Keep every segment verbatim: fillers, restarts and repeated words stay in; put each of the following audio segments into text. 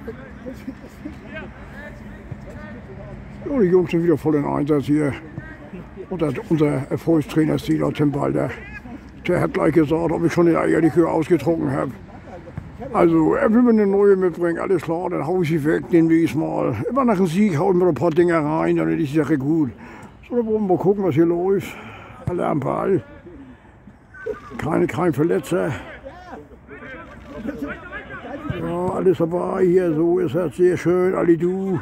Ja, die Jungs sind wieder voll in Einsatz hier. Und das, unser Erfolgstrainer Stilo Tim Walter, der hat gleich gesagt, ob ich schon den Eierlikör ausgetrunken habe. Also, er will mir eine neue mitbringen, alles klar, dann hau ich sie weg, den diesmal. Immer nach dem Sieg hau ich mir ein paar Dinger rein, dann ist die Sache gut. So, dann wollen wir mal gucken, was hier läuft. Alle am Ball. Keine, kein Verletzer. Ja, alles dabei hier, so ist das sehr schön, Ali du.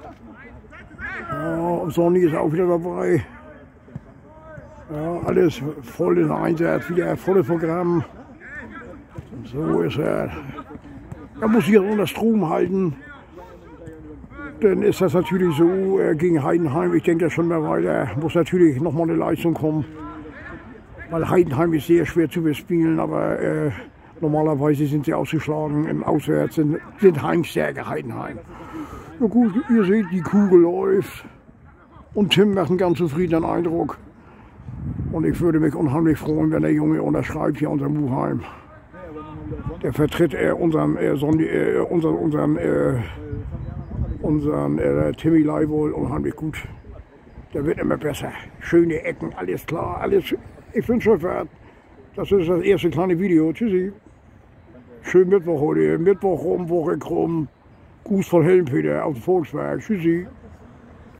Ja, Sonny ist auch wieder dabei. Ja, alles voll in Einsatz, wieder volles Programm. So ist er. Er muss hier unter Strom halten. Dann ist das natürlich so äh, gegen Heidenheim. Ich denke, das schon mal weiter. Muss natürlich nochmal eine Leistung kommen. Weil Heidenheim ist sehr schwer zu bespielen, aber äh, normalerweise sind sie ausgeschlagen. Im Auswärts sind, sind heimstärker Heidenheim. Na gut, ihr seht, die Kugel läuft. Und Tim macht einen ganz zufriedenen Eindruck. Und ich würde mich unheimlich freuen, wenn der Junge unterschreibt hier unser Muheim. Der vertritt äh, unseren, äh, Sonny, äh, unseren, unseren, äh, unseren äh, Timmy Leibold unheimlich gut. Der wird immer besser. Schöne Ecken, alles klar, alles. Ich wünsche euch was. Das ist das erste kleine Video. Tschüssi. Schönen Mittwoch heute. Mittwoch rum, Woche krumm. Gruß von Helmpeter aus dem Volksberg. Tschüssi.